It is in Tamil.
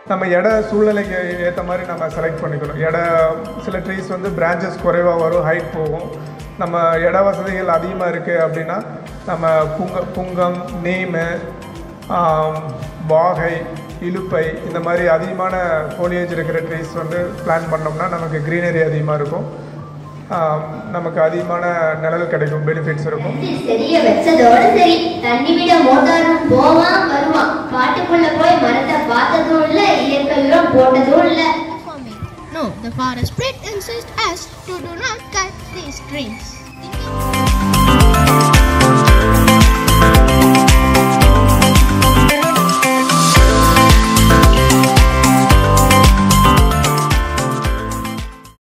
நம்ம இட சூழ்நிலைக்கு ஏற்ற மாதிரி நம்ம செலக்ட் பண்ணிக்கணும். சில ட்ரீஸ் வந்து பிரான்ச்சஸ் குறைவாக வரும், ஹைட் போகும். நம்ம இட வசதிகள் அதிகமாக இருக்குது அப்படின்னா நம்ம புங்கம், நீமு, வாகை, இலுப்பை இந்த மாதிரி அதிகமான ஃபோலியேஜ் இருக்கிற ட்ரீஸ் வந்து பிளான் பண்ணோம்னா நமக்கு க்ரீனரி அதிகமாக இருக்கும், நமக்கு அதிகமான நிழல் கிடைக்கும், பெனிஃபிட்ஸ் இருக்கும். தெரிய வச்சதோட சரி, தண்ணி விட மோட்டாரும் போவான் வருவான், காட்டுக்குள்ள போய் மரத்தை பார்த்ததும் இல்ல, இயற்கை உரம் போட்டதும் இல்ல. No, the forest spirit insists us to do not cut these trees.